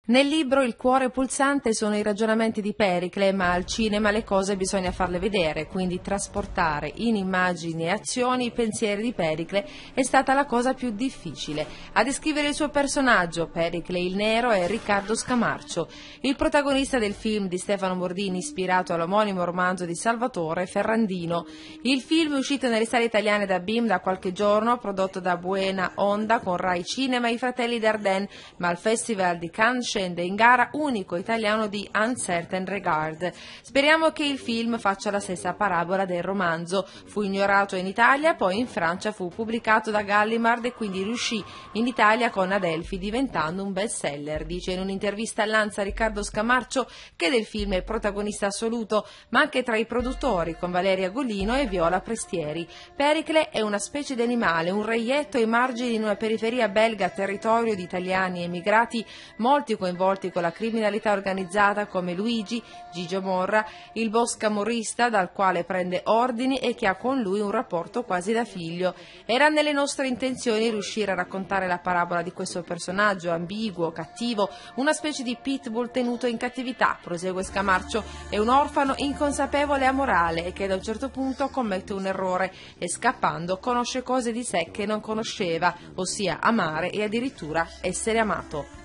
Nel libro Il cuore pulsante sono i ragionamenti di Pericle, ma al cinema le cose bisogna farle vedere, quindi trasportare in immagini e azioni i pensieri di Pericle è stata la cosa più difficile. A descrivere il suo personaggio, Pericle il Nero, è Riccardo Scamarcio, il protagonista del film di Stefano Bordini ispirato all'omonimo romanzo di Salvatore Ferrandino. Il film è uscito nelle sale italiane da BIM da qualche giorno, prodotto da Buena Onda con Rai Cinema e i Fratelli Dardenne, ma al Festival di Cannes scende in gara unico italiano di Uncertain Regard. Speriamo che il film faccia la stessa parabola del romanzo. Fu ignorato in Italia, poi in Francia fu pubblicato da Gallimard e quindi riuscì in Italia con Adelphi, diventando un bestseller. Dice in un'intervista all'Ansa Riccardo Scamarcio che del film è protagonista assoluto, ma anche tra i produttori con Valeria Golino e Viola Prestieri. Pericle è una specie di animale, un reietto ai margini di una periferia belga, territorio di italiani emigrati, molti coinvolti con la criminalità organizzata come Luigi, Gigio Morra, il boss camorrista dal quale prende ordini e che ha con lui un rapporto quasi da figlio. Era nelle nostre intenzioni riuscire a raccontare la parabola di questo personaggio ambiguo, cattivo, una specie di pitbull tenuto in cattività, prosegue Scamarcio, è un orfano inconsapevole e amorale e che da un certo punto commette un errore e scappando conosce cose di sé che non conosceva, ossia amare e addirittura essere amato.